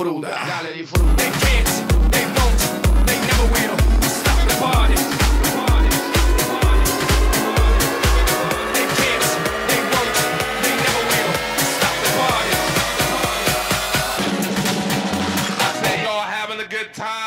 disfruta. Dale, disfruta. They can't, they won't, they never will stop the party. They can't, they won't, they never will stop the party. I say y'all having a good time.